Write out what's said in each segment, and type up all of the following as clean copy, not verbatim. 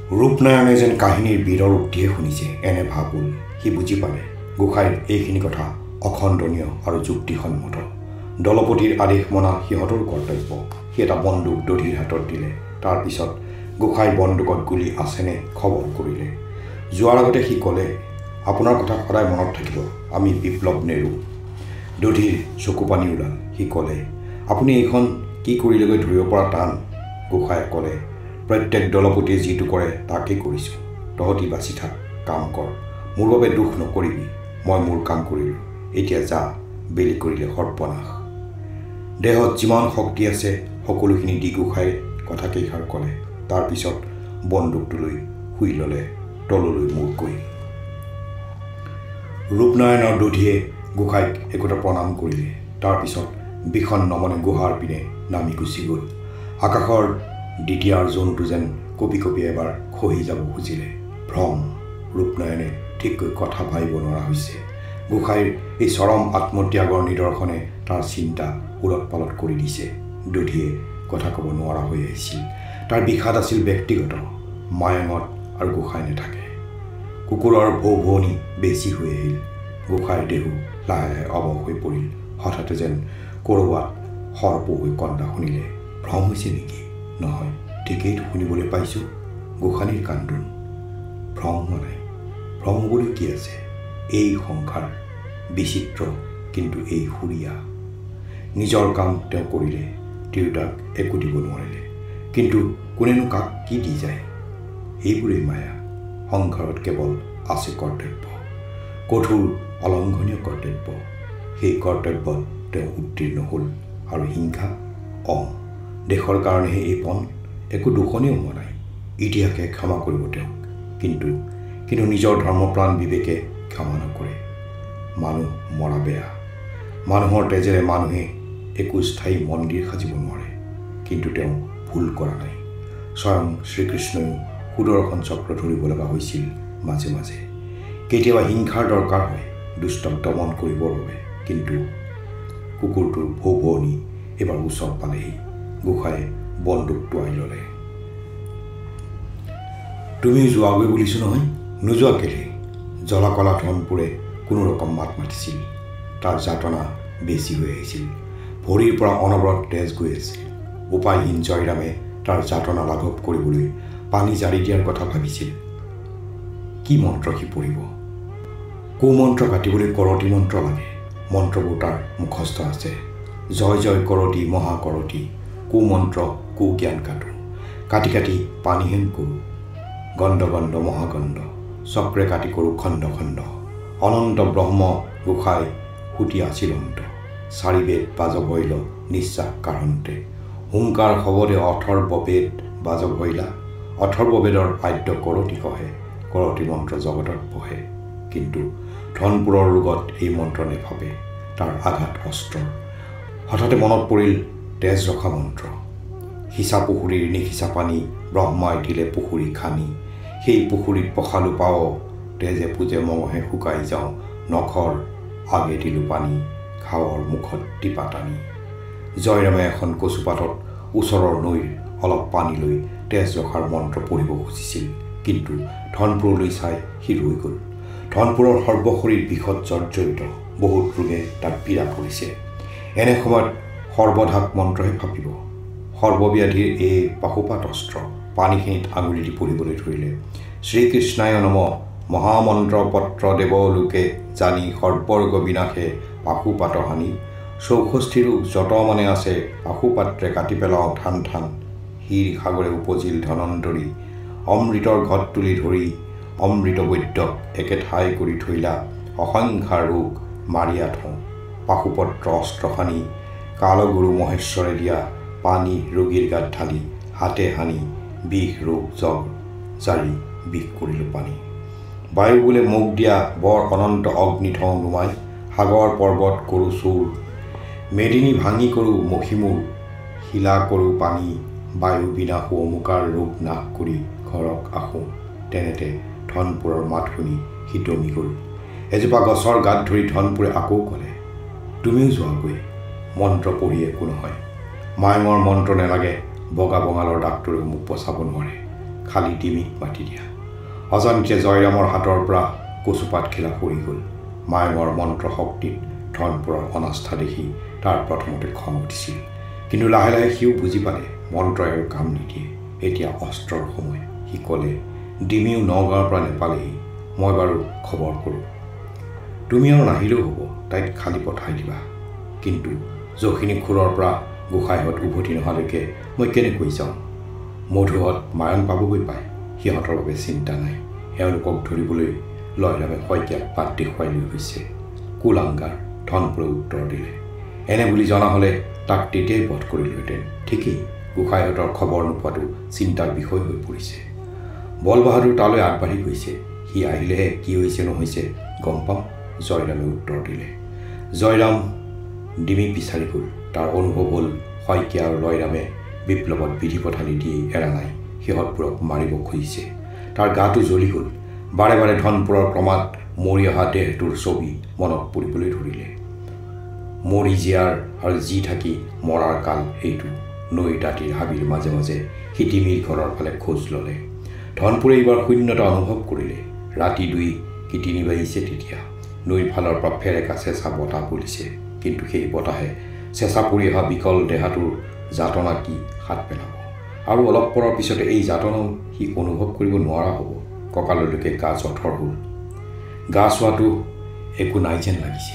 ৰূপনাৰায়ণে যেন কাহিনীৰ বীৰৰ উক্তিহে শুনিছে এনে ভাবুল সি বুজি পালে গোসাঁইৰ এইখিনি কথা অখণ্ডনীয় আৰু যুক্তিসন্মত দলপতিৰ আদেশ মনা সিহঁতৰ কৰ্তব্য সি এটা বন্দুক দধিৰ হাতত দিলে তাৰপিছত গোসাঁই বন্দুকত গুলি আছেনে খবৰ কৰিলে যোৱাৰ আগতে সি ক'লে আপোনাৰ কথা সদায় মনত থাকিব আমি বিপ্লৱ নেৰো দধিৰ চকু পানী ওলাল সি ক'লে আপুনি এইখন কি কৰিলেগৈ ধৰিব পৰা টান গোসাঁয়ে ক'লে প্ৰত্যেক দলপতিয়ে যিটো কৰে তাকেই কৰিছোঁ তহঁতি বাচি থাক কাম কৰ মোৰ বাবে দুখ নকৰিবি মই মোৰ কাম কৰিলোঁ এতিয়া যা বেলি কৰিলে সৰ্বনাশ দেহত যিমান শক্তি আছে সকলোখিনি দি গোসাঁয়ে কথাকেইষাৰ ক'লে তাৰপিছত বন্দুকটো লৈ শুই ল'লে তললৈ মূৰ কৰি ৰূপনাৰায়ণৰ দধিয়ে গোসাঁইক একোটা প্ৰণাম কৰিলে তাৰপিছত বিষণ্ণ মনে গুহাৰ পিনে নামি গুচি গ'ল আকাশৰ দ্বিতীয়াৰ জোনটো যেন কপি কপি এবাৰ খহি যাব খুজিলে ভ্ৰম ৰূপনাৰায়ণে ঠিককৈ কথা ভাবিব নোৱাৰা হৈছে গোসাঁইৰ এই চৰম আত্মত্যাগৰ নিদৰ্শনে তাৰ চিন্তা উলট পালট কৰি দিছে দধিয়ে কথা ক'ব নোৱাৰা হৈ আহিছিল তাৰ বিষাদ আছিল ব্যক্তিগত মায়ঙত আৰু গোসাঁই নাথাকে কুকুৰৰ ভৌ ভৌনি বেছি হৈ আহিল গোসাঁইৰ দেহো লাহে লাহে অৱস হৈ পৰিল হঠাতে যেন ক'ৰবাত সৰ্প হৈ কন্দা শুনিলে ভ্ৰম হৈছে নেকি নহয় ঠিকেইটো শুনিবলৈ পাইছোঁ গোসাঁনীৰ কান্দোন ভ্ৰম হোৱা নাই ভ্ৰম হ'বলৈ কি আছে এই সংসাৰ বিচিত্ৰ কিন্তু এই সুৰীয়া নিজৰ কাম তেওঁ কৰিলে তিৰোতাক একো দিব নোৱাৰিলে কিন্তু কোনেনো কাক কি দি যায় এইবোৰেই মায়া সংসাৰত কেৱল আছে কৰ্তব্য কঠোৰ অলংঘনীয় কৰ্তব্য সেই কৰ্তব্যত তেওঁ উত্তীৰ্ণ হ'ল আৰু হিংসা দেশৰ কাৰণেহে এই পণ একো দোষণেও হোৱা নাই ইতিহাসে ক্ষমা কৰিব তেওঁক কিন্তু নিজৰ ধৰ্মপ্ৰাণ বিবেকে ক্ষমা নকৰে মানুহ মৰা বেয়া মানুহৰ তেজেৰে মানুহে একো স্থায়ী মন্দিৰ সাজিব নোৱাৰে কিন্তু তেওঁ ভুল কৰা নাই স্বয়ং শ্ৰীকৃষ্ণয়ো সুদৰ্শন চক্ৰ ধৰিব লগা হৈছিল মাজে মাজে কেতিয়াবা হিংসাৰ দৰকাৰ হয় দুষ্টক দমন কৰিবৰ বাবে কিন্তু কুকুৰটোৰ ভৌ ভৌনি এবাৰ ওচৰ পালেহি গোসাঁয়ে বন্দুক টোৱাই ল'লে তুমি যোৱাগৈ বুলিছোঁ নহয় নোযোৱা কেলে জলাকলা ধনপুৰে কোনো ৰকম মাত মাতিছিল তাৰ যাতনা বেছি হৈ আহিছিল ভৰিৰ পৰা অনবৰত তেজ গৈ আছিল উপায়হীন জয়ৰামে তাৰ যাতনা লাঘৱ কৰিবলৈ পানী জাৰি দিয়াৰ কথা ভাবিছিল কি মন্ত্ৰ সি পঢ়িব কুমন্ত্ৰ কাটিবলৈ কৰতি মন্ত্ৰ লাগে মন্ত্ৰবোৰ তাৰ মুখস্থ আছে জয় জয় কৰতি মহাকৰতি কুমন্ত্ৰ কুজ্ঞান কাটি কাটি পানীহেন কৰোঁ গণ্ড গণ্ড মহাগণ্ড চক্ৰে কাটি কৰোঁ খণ্ড খণ্ড অনন্ত ব্ৰহ্ম গোসাঁই সুতি আছিলন্ত চাৰিবেদ বাজভৈল নিশ্বাস কাৰণতে হুংকাৰ শবদে অথৰ্ববেদ বাজভৈলা অথৰ্ববেদৰ আদ্য কৰতি কহে কৰতি মন্ত্ৰ জগতত পঢ়ে কিন্তু ধনপুৰৰ ৰোগত এই মন্ত্ৰ নেভাবে তাৰ আঘাত অস্ত্ৰৰ হঠাতে মনত পৰিল তেজ ৰখা মন্ত্ৰ সিঁচা পুখুৰীৰ নিসিঁচা পানী ব্ৰহ্মাই দিলে পুখুৰী খানি সেই পুখুৰীত পখালো পাওঁ তেজে পূজে মঙহে শুকাই যাওঁ নখৰ আগে দিলোঁ পানী খাৱৰ মুখত টিপা টানি জয়ৰামে এখন কচুপাতত ওচৰৰ নৈৰ অলপ পানী লৈ তেজ ৰখাৰ মন্ত্ৰ পঢ়িব খুজিছিল কিন্তু ধনপুৰলৈ চাই সি ৰৈ গ'ল ধনপুৰৰ সৰ্বশৰীৰ বিষত জৰ্জৰিত বহুত ৰোগে তাক পীড়া কৰিছে এনে সময়ত সৰ্বধাক মন্ত্ৰহে ভাবিব সৰ্বব্যাধিৰ এই পাশুপাত অস্ত্ৰ পানীখিনিত আঙুলি দি পঢ়িবলৈ ধৰিলে শ্ৰীকৃষ্ণায় নম মহামন্ত্ৰ পত্ৰ দেৱলোকে জানি সৰ্বৰ্গ বিনাশে পাশুপাত হানি ৬৪ ৰোগ যত মানে আছে পাশুপাত্ৰে কাটি পেলাওঁ ঠান ঠান হীৰ সাগৰে উপজিল ধনন্তৰী অমৃতৰ ঘট তুলি ধৰি অমৃত বৈদ্যক একে ঠাই কৰি থৈলা অসংখ্যাৰ ৰোগ মাৰিয়া থওঁ পাশুপত্ৰ অস্ত্ৰ সানি কালগুৰু মহেশ্বৰে দিয়া পানী ৰোগীৰ গাত ঢালি হাতে হানি বিষ ৰোগ জগ জাৰি বিষ কৰিলোঁ পানী বায়ু বোলে মোক দিয়া বৰ অনন্ত অগ্নি থওঁ নুমাই সাগৰ পৰ্বত কৰোঁ চুৰ মেদিনী ভাঙি কৰোঁ মহিমূৰ শিলা কৰোঁ পানী বায়ু বিনাশো অমুকাৰ ৰোগ নাশ কৰি ঘৰক আহোঁ তেনেতে ধনপুৰৰ মাত শুনি সিটমি গ'ল এজোপা গছৰ গাত ধৰি ধনপুৰে আকৌ ক'লে তুমিও যোৱাগৈ মন্ত্ৰ পঢ়ি একো নহয় মায়ঙৰ মন্ত্ৰ নেলাগে বগা বঙালৰ ডাক্তৰেও মোক বচাব নোৱাৰে খালি ডিমিক মাতি দিয়া। অজানিতে জয়ৰামৰ হাতৰ পৰা কচুপাত খেলা পৰি গ'ল। মায়ঙৰ মন্ত্ৰ শক্তিত ধনপুৰৰ অনাস্থা দেখি তাৰ প্ৰথমতে খং উঠিছিল, কিন্তু লাহে লাহে সিও বুজি পালে মন্ত্ৰই আৰু কাম নিদিয়ে। এতিয়া অস্ত্ৰৰ সময়। সি ক'লে, ডিমিও নগাঁৱৰ পৰা নেপালেহি, মই বাৰু খবৰ কৰোঁ। তুমি আৰু নাহিলেও হ'ব, তাইক খালি পঠাই দিবা। কিন্তু যখিনি খুৰৰ পৰা গোসাঁইহঁত উভতি নহালৈকে মই কেনেকৈ যাওঁ? মধুহঁত মায়ং পাবগৈ পায়, সিহঁতৰ বাবে চিন্তা নাই। এওঁলোকক ধৰিবলৈ লয়ৰামে শইকীয়াক বাট দেখুৱাই লৈ গৈছে। কুলাংগাৰ, ধনপুৰে উত্তৰ দিলে। এনে বুলি জনা হ'লে তাক তেতিয়াই বধ কৰিলোহেঁতেন। ঠিকেই, গোসাঁইহঁতৰ খবৰ নোপোৱাটো চিন্তাৰ বিষয় হৈ পৰিছে। বলবাহাদুৰ তালৈ আগবাঢ়ি গৈছে। সি আহিলেহে কি হৈছে নহৈছে গম পাম, জয়ৰামে উত্তৰ দিলে। জয়ৰাম ডিমি বিচাৰি গ'ল। তাৰ অনুভৱ হ'ল শইকীয়া আৰু লয়ৰামে বিপ্লৱত বিধি পথালি দি এৰা নাই, সিহঁতবোৰক মাৰিব খুজিছে। তাৰ গাটো জ্বলি গ'ল। বাৰে বাৰে ধনপুৰৰ ক্ৰমাৎ মৰি অহা দেহটোৰ ছবি মনত পৰিবলৈ ধৰিলে। মৰি জীয়াৰ আৰু জি থাকি মৰাৰ কাল এইটো। নৈৰ দাঁতিৰ হাবিৰ মাজে মাজে সি ডিমিৰ ঘৰৰ ফালে খোজ ল'লে। ধনপুৰে এইবাৰ শূন্যতা অনুভৱ কৰিলে। ৰাতি 2 কি 3 বাজিছে তেতিয়া। নৈৰ ফালৰ পৰা ফেৰেকা চেঁচা বতাহ বলিছে, কিন্তু সেই বতাহে চেঁচা পৰি অহা বিকল দেহাটোৰ যাতনা কি হাত পেলাব। আৰু অলপ পৰৰ পিছতে এই যাতনাও সি অনুভৱ কৰিব নোৱাৰা হ'ব। কঁকাললৈকে গা জঠৰ হ'ল। গা চোৱাটো একো নাই যেন লাগিছে।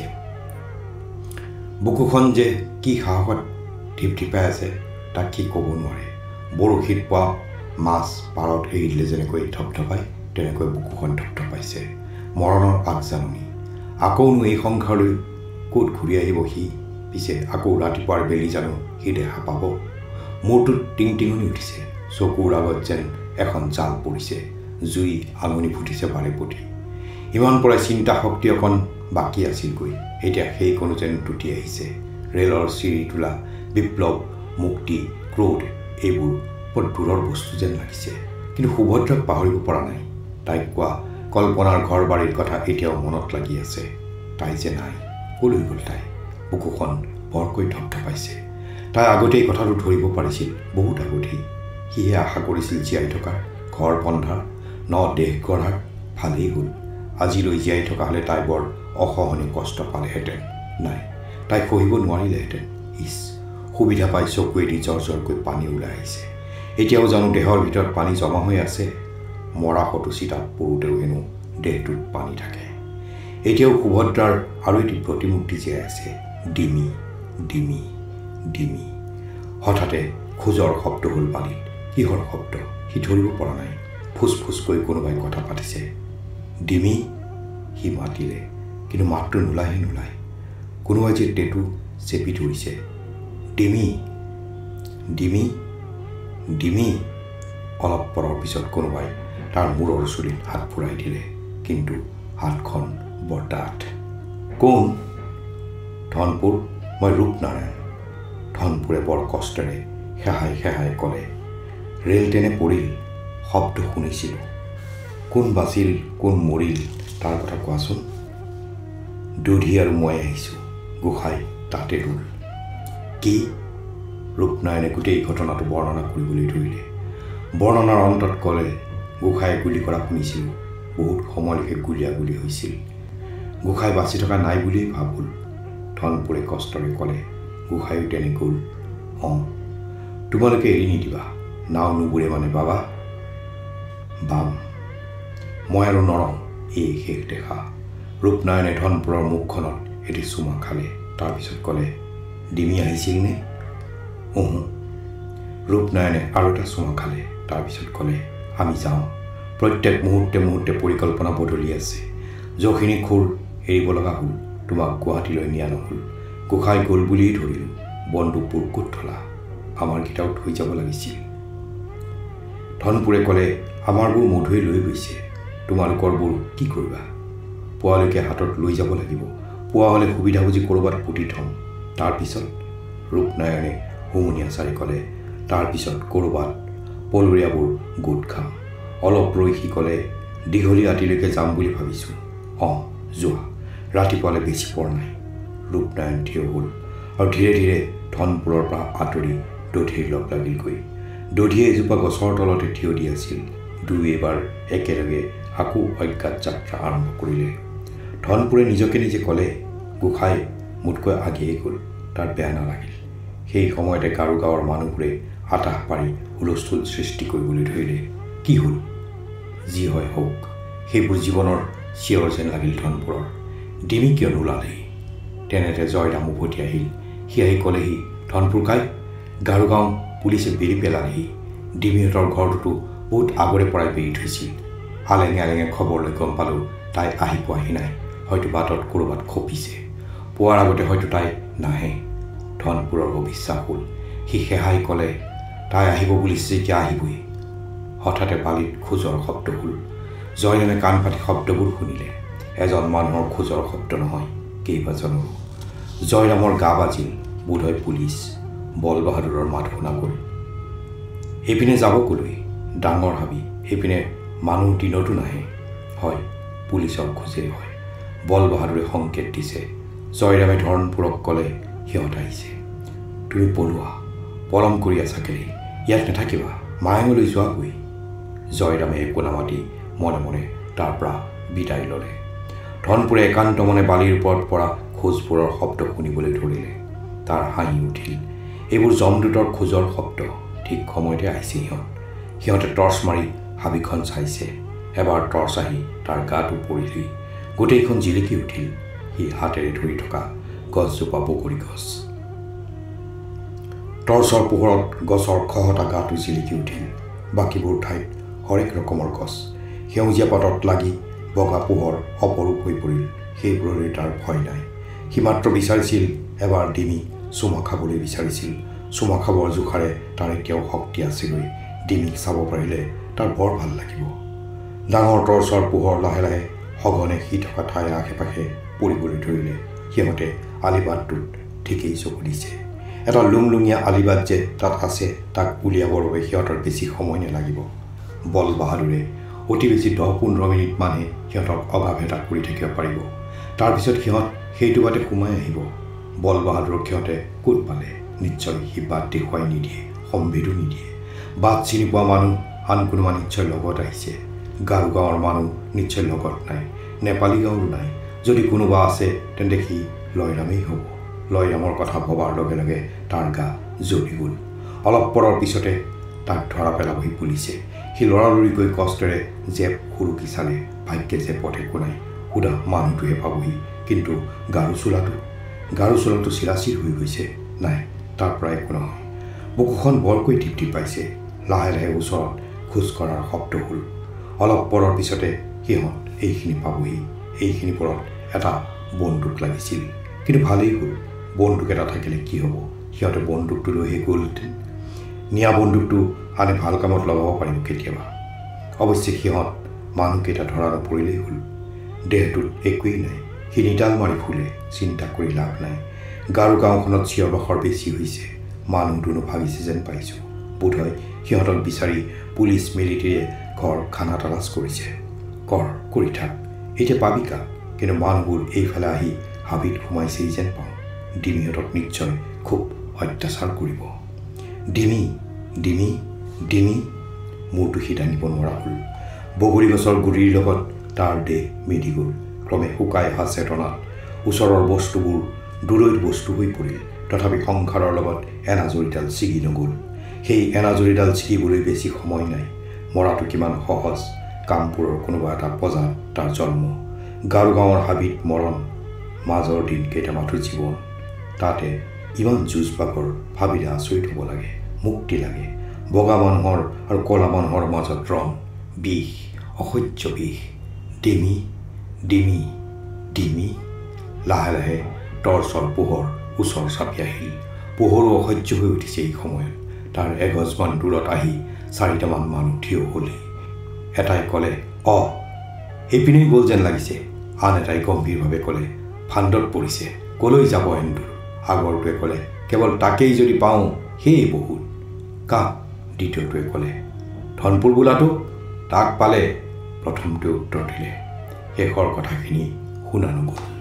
বুকুখন যে কি সাহসত ঢিপঢিপাই আছে তাক কি ক'ব নোৱাৰে। বৰশীত পোৱা মাছ পাৰত এৰি দিলে যেনেকৈ ধপধপায়, তেনেকৈ বুকুখন ধপধপাইছে। মৰণৰ আগজাননী। আকৌনো এই সংসাৰলৈ ক'ত ঘূৰি আহিব সি? পিছে আকৌ ৰাতিপুৱাৰ বেলি জানো সি দেখা পাব? মূৰটোত টিংটিঙনি উঠিছে। চকুৰ আগত যেন এখন জাল পৰিছে। জুই আঙুনি ফুটিছে বাৰে প্ৰতি। ইমান পৰাই চিন্তা শক্তি অকণ বাকী আছিলগৈ, এতিয়া সেইকণো যেন টুটি আহিছে। ৰেলৰ চিৰি তোলা, বিপ্লৱ, মুক্তি, ক্ৰোধ এইবোৰ বৰ দূৰৰ বস্তু যেন লাগিছে। কিন্তু সুভদ্ৰাক পাহৰিব পৰা নাই। তাইক কোৱা কল্পনাৰ ঘৰ বাৰীৰ কথা এতিয়াও মনত লাগি আছে। তাই যে নাই, ক'লৈ গ'ল তাই? বুকুখন বৰকৈ ধপধপাইছে। তাই আগতেই কথাটো ধৰিব পাৰিছিল, বহুত আগতেই। সিহে আশা কৰিছিল জীয়াই থকাৰ, ঘৰ বন্ধাৰ, দেশ গঢ়াৰ। ভালেই হ'ল। আজিলৈ জীয়াই থকা হ'লে তাই বৰ অসহনীয় কষ্ট পালেহেঁতেন। নাই, তাই সহিব নোৱাৰিলেহেঁতেন। ইছ, সুবিধা পাই চকুৱেদি জৰজৰকৈ পানী ওলাই আহিছে। এতিয়াও জানো দেহৰ ভিতৰত পানী জমা হৈ আছে? মৰা ফটো চিতাত পৰোঁতেও হেনো দেহটোত পানী থাকে। এতিয়াও সুভদ্ৰাৰ আৰু এটি প্ৰতিমূৰ্তি জীয়াই আছে। ডিমি, ডিমি, ডিমি। হঠাতে খোজৰ শব্দ হ'ল পানীত। কিহৰ শব্দ সি ধৰিব পৰা নাই। ফুচফুচকৈ কোনোবাই কথা পাতিছে। ডিমি, সি মাতিলে, কিন্তু মাতটো নোলায়। কোনোবাই যে টেটু চেপি ধৰিছে। ডিমি, ডিমি, ডিমি। অলপ পৰৰ পিছত কোনোবাই তাৰ মূৰৰ চুলিত হাত ফুৰাই দিলে, কিন্তু হাতখন বৰ ডাঠ। কোন? ধনপুৰ, মই ৰূপনাৰায়ণ। ধনপুৰে বৰ কষ্টেৰে সেহাই ক'লে। ৰেল তেনে পৰিল, শব্দ শুনিছিলোঁ। কোন বাচিল, কোন মৰিল তাৰ কথা কোৱাচোন। দধি আৰু মই আহিছোঁ, গোসাঁই তাতে ৰোল। কি? ৰূপনাৰায়ণে গোটেই ঘটনাটো বৰ্ণনা কৰিবলৈ ধৰিলে। বৰ্ণনাৰ অন্তত ক'লে, গোসাঁয়ে গুলী কৰা শুনিছিলোঁ, বহুত সময়লৈকে গুলীয়াগুলী হৈছিল। গোসাঁই বাচি থকা নাই বুলিয়েই ভাব হ'ল। ধনপুৰে কষ্টৰে ক'লে, গোসাঁয়ো তেনে গ'ল। অঁ, তোমালোকে এৰি নিদিবা, নাও নুবুৰে মানে বাবা। বাম, মই আৰু নৰওঁ, এই শেষ দেখা। ৰূপনাৰায়ণে ধনপুৰৰ মুখখনত এটি চুমা খালে। তাৰপিছত ক'লে, ডিমি আহিছিল নে? ৰূপনাৰায়ণে আৰু এটা চুমা খালে। তাৰপিছত ক'লে, আমি যাওঁ। প্ৰত্যেক মুহূৰ্তে পৰিকল্পনা বদলি আছে। যখিনি খুৰ এৰিব লগা হ'ল, তোমাক গুৱাহাটীলৈ নিয়া নহ'ল। গোসাঁই গ'ল বুলিয়েই ধৰিলোঁ। বন্দুকবোৰ ক'ত থলা? আমাৰকেইটাও থৈ যাব লাগিছিল। ধনপুৰে ক'লে, আমাৰবোৰ মধুৱে লৈ গৈছে, তোমালোকৰবোৰ কি কৰিবা? পুৱালৈকে হাতত লৈ যাব লাগিব। পুৱা হ'লে সুবিধা বুজি ক'ৰবাত পুতি থ'ম। তাৰপিছত? ৰূপনাৰায়ণে হুমুনিয়া চাৰি ক'লে, তাৰপিছত ক'ৰবাত পলৰীয়াবোৰ গোট খাম। অলপ ৰৈ সি ক'লে, দীঘলী ৰাতিলৈকে যাম বুলি ভাবিছোঁ। অঁ, যোৱা, ৰাতিপুৱালৈ বেছি পৰ নাই। ৰূপনাৰায়ণ থিয় হ'ল আৰু ধীৰে ধীৰে ধনপুৰৰ পৰা আঁতৰি দধিৰ লগ লাগিলগৈ। দধিয়ে এজোপা গছৰ তলতে থিয় দি আছিল। দুই এবাৰ একেলগে আকৌ অজ্ঞাত যাত্ৰা আৰম্ভ কৰিলে। ধনপুৰে নিজকে নিজে ক'লে, গোসাঁই মোতকৈ আগেয়ে গ'ল, তাৰ বেয়া নালাগিল। সেই সময়তে গাঁৱৰ মানুহবোৰে আতাহ পাৰি হুলস্থুল সৃষ্টি কৰিবলৈ ধৰিলে। কি হ'ল? যি হয় হওক, সেইবোৰ জীৱনৰ চিঞৰ যেন লাগিল ধনপুৰৰ। ডিমি কিয় নোলালেই? তেনেতে জয়ৰাম উভতি আহিল। সি আহি ক'লেহি, ধনপুৰ কাই, গাঁও পুলিচে বেৰি পেলালেহি। ডিমিহঁতৰ ঘৰটোতো বহুত আগৰে পৰাই বেৰি থৈছিল। আলেঙে খবৰ লৈ গম পালোঁ তাই আহি পোৱাহি নাই, হয়তো বাটত ক'ৰবাত খপিছে। পোৱাৰ আগতে হয়তো তাই নাহে। ধনপুৰৰ অবিশ্বাস হ'ল। সি সেহাই ক'লে, তাই আহিব বুলিছে যেতিয়া আহিবই। হঠাতে বালিত খোজৰ শব্দ হ'ল। জয়ৰামে কাণ পাতি শব্দবোৰ শুনিলে। এজন মানুহৰ খোজৰ শব্দ নহয়, কেইবাজনৰো। জয়ৰামৰ গা বাজিল। বোধহয় পুলিচ। বল বাহাদুৰৰ মাত শুনা গ'ল। সেইপিনে যাব ক'লৈ? ডাঙৰ হাবি। সেইপিনে মানুহ দিনতো নাহে। হয়, পুলিচৰ খোজেই হয়। বল বাহাদুৰে সংকেত দিছে। জয়ৰামে ধনপুৰক ক'লে, সিহঁত আহিছে। তুমি পলোৱা, পলম কৰি আছা কেলেই? ইয়াত নাথাকিবা, মায়ঙলৈ যোৱাগৈ। জয়ৰামে একো নামাতি মনে মনে তাৰ পৰা বিদায় ল'লে। ধনপুৰে একান্ত মনে বালিৰ ওপৰত পৰা খোজবোৰৰ শব্দ শুনিবলৈ ধৰিলে। তাৰ হাঁহি উঠিল। এইবোৰ যমদূতৰ খোজৰ শব্দ। ঠিক সময়তে আহিছে সিহঁতে টৰ্চ মাৰি হাবিখন চাইছে। এবাৰ টৰ্চ আহি তাৰ গাটো পৰিলেই গোটেইখন জিলিকি উঠিল। সি হাতেৰে ধৰি থকা গছজোপা বগৰী গছ। টৰ্চৰ পোহৰত গছৰ খহটা গাটো জিলিকি উঠিল। বাকীবোৰ ঠাইত হৰেক ৰকমৰ গছ। সেউজীয়া পাতত লাগি বগা পোহৰ অপৰূপ হৈ পৰিল। সেইবোৰলৈ তাৰ ভয় নাই। সি মাত্ৰ বিচাৰিছিল এবাৰ ডিমি চুমা খাবলৈ বিচাৰিছিল। চুমা খাবৰ জোখাৰে তাৰ এতিয়াও শক্তি আছিলৈ। ডিমিক চাব পাৰিলে তাৰ বৰ ভাল লাগিব। ডাঙৰ টৰ্চৰ পোহৰ লাহে লাহে সঘনে সি থকা ঠাইৰ আশে পাশে পৰিবলৈ ধৰিলে। সিহঁতে আলিবাটটোত ঠিকেই চকু দিছে। এটা লুংলুঙীয়া আলিবাট যে তাত আছে তাক উলিয়াবৰ বাবে সিহঁতৰ বেছি সময় নালাগিব। বল বাহাদুৰে অতি বেছি 10-15 মিনিটমানহে সিহঁতক অগাভেটা কৰি থাকিব পাৰিব। তাৰপিছত সিহঁত সেইটো বাটে সোমাই আহিব। বল বাহাদুৰক সিহঁতে ক'ত পালে? নিশ্চয় সি বাট দেখুৱাই নিদিয়ে, সম্ভেদো নিদিয়ে। বাট চিনি পোৱা মানুহ আন কোনোবা নিশ্চয় লগত আহিছে। গাঁৱৰ মানুহ নিশ্চয় লগত নাই। নেপালী গাঁৱৰো নাই। যদি কোনোবা আছে তেন্তে সি লয়ৰামেই হ'ব। লয়ৰামৰ কথা ভবাৰ লগে লগে তাৰ গা জ্বলি গ'ল। অলপ পৰৰ পিছতে তাক ধৰা পেলাবহি পুলিচে। সি লৰালৰিকৈ কষ্টেৰে জেপ সুৰুকি চালে। ভাগ্যে জেপত একো নাই। সুধা মানুহটোহে পাবহি। কিন্তু গাৰু চোলাটো চিৰাচিৰ হৈ গৈছে। নাই, তাৰ পৰা একো নহয়। বুকুখন বৰকৈ তৃপ্তি পাইছে। লাহে লাহে ওচৰত খোজ কঢ়াৰ শব্দ হ'ল। অলপ পৰৰ পিছতে সিহঁত এইখিনি পাবহি। এইখিনি পৰত এটা বন্দুক লাগিছিল। কিন্তু ভালেই হ'ল, বন্দুক এটা থাকিলে কি হ'ব? সিহঁতে বন্দুকটো লৈহে গ'লহেঁতেন। নিয়া বন্দুকটো আনে ভাল কামত লগাব পাৰিব কেতিয়াবা। অৱশ্যে সিহঁত মানুহকেইটা ধৰা নপৰিলেই হ'ল। দেহটোত একোৱেই নাই। সি নিতাল মাৰি ফুলে। চিন্তা কৰি লাভ নাই। গাঁওখনত চিঞৰ বাখৰ বেছি হৈছে। মানুহ দুনো ভাগিছে যেন পাইছোঁ। বোধহয় সিহঁতক বিচাৰি পুলিচ মিলিটেৰীয়ে ঘৰ খানা তালাচ কৰিছে। কৰি থাক, এতিয়া পাবি কাক? কিন্তু মানুহবোৰ এইফালে আহি হাবিত সোমাইছেই যেন পাওঁ। ডিমিহঁতক নিশ্চয় খুব অত্যাচাৰ কৰিব। ডিমি মূৰটো সি দাঙিব নোৱাৰা হ'ল। বগৰী গছৰ গুৰিৰ লগত তাৰ দেহ মিলি গ'ল। ক্ৰমে শুকাই অহা চেতনাত ওচৰৰ বস্তুবোৰ দূৰৈৰ বস্তু হৈ পৰিল। তথাপি সংসাৰৰ লগত এনাজৰীডাল ছিগি নগ'ল। সেই এনাজৰীডাল ছিগিবলৈ বেছি সময় নাই। মৰাটো কিমান সহজ। কামপুৰৰ কোনোবা এটা পজাত তাৰ জন্ম। গাঁৱৰ হাবিত মৰণ। মাজৰ দিন কেইটামাত্ৰ জীৱন। তাতে ইমান যুঁজ বাগৰ। ভাবিলে আচৰিত হ'ব লাগে। মুক্তি লাগে। বগা মানুহৰ আৰু ক'লা মানুহৰ মাজত ৰণ। বিষ, অসহ্য বিষ। ডিমি। লাহে লাহে টৰ্চৰ পোহৰ ওচৰ চাপি আহিল। পোহৰো অসহ্য হৈ উঠিছে এই সময়ত। তাৰ এগজমান দূৰত আহি 4টামান মানুহ থিয় হ'লেই। এটাই ক'লে, সেইপিনেই গ'ল যেন লাগিছে। আন এটাই গম্ভীৰভাৱে ক'লে, ফান্দত পৰিছে। ক'লৈ যাব এন্দুৰ? আগৰটোৱে ক'লে, কেৱল তাকেই যদি পাওঁ সেয়ে বহুত। কাক? দ্বিতীয়টোৱে ক'লে, ধনপুৰ বোলাটো, তাক পালে। প্ৰথমটোৱে উত্তৰ দিলে। শেষৰ কথাখিনি শুনা নগ'ল।